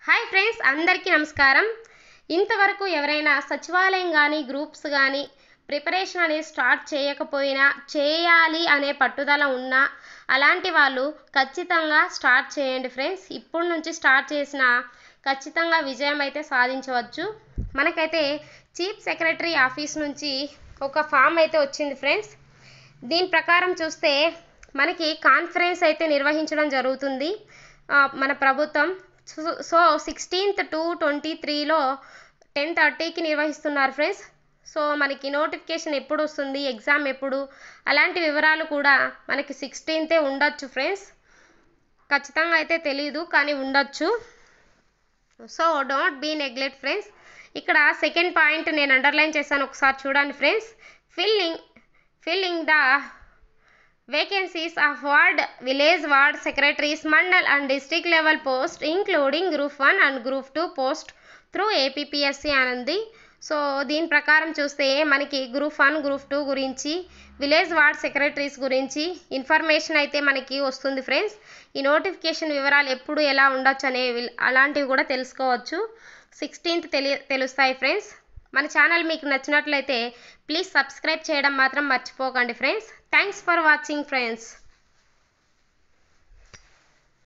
Hi friends, అందరికీ నమస్కారం. ఇంతవరకు ఎవరైనా సచివాలయం కానీ గ్రూప్స్ కానీ ప్రిపరేషన్ అనేది స్టార్ట్ చేయకపోయినా చేయాలి అనే పట్టుదల ఉన్నా అలాంటి వాళ్ళు ఖచ్చితంగా స్టార్ట్ చేయండి ఫ్రెండ్స్. ఇప్పటి నుంచి స్టార్ట్ చేసిన ఖచ్చితంగా విజయం అయితే సాధించవచ్చు. మనకైతే చీఫ్ సెక్రటరీ ఆఫీస్ నుంచి ఒక ఫామ్ అయితే వచ్చింది ఫ్రెండ్స్. దీని ప్రకారం చూస్తే మనకి కాన్ఫరెన్స్ అయితే నిర్వహించడం జరుగుతుంది మన ప్రభుత్వం. సో 16th to 23లో 10:30కి నిర్వహిస్తున్నారు ఫ్రెండ్స్. సో మనకి నోటిఫికేషన్ ఎప్పుడు వస్తుంది, ఎగ్జామ్ ఎప్పుడు, అలాంటి వివరాలు కూడా మనకి 16th ఉండొచ్చు ఫ్రెండ్స్. ఖచ్చితంగా అయితే తెలీదు కానీ ఉండొచ్చు. So don't be neglect friends. ఇక్కడ సెకండ్ పాయింట్ నేను అండర్లైన్ చేశాను, ఒకసారి చూడండి friends. Filling the vacancies of ward, village ward secretaries, mandal and district level post including group 1 and group 2 post through APPSC అనుంది. సో దీని ప్రకారం చూస్తే మనకి గ్రూప్ 1 గ్రూప్ 2 గురించి, విలేజ్ వార్డ్ సెక్రటరీస్ గురించి ఇన్ఫర్మేషన్ అయితే మనకి వస్తుంది ఫ్రెండ్స్. ఈ నోటిఫికేషన్ వివరాలు ఎప్పుడు ఎలా ఉండొచ్చు అనేవి అలాంటివి కూడా తెలుసుకోవచ్చు. 16th తెలుస్తాయి ఫ్రెండ్స్. మన ఛానల్ మీకు నచ్చినట్లయితే ప్లీజ్ సబ్స్క్రైబ్ చేయడం మాత్రం మర్చిపోకండి friends. Thanks for watching friends.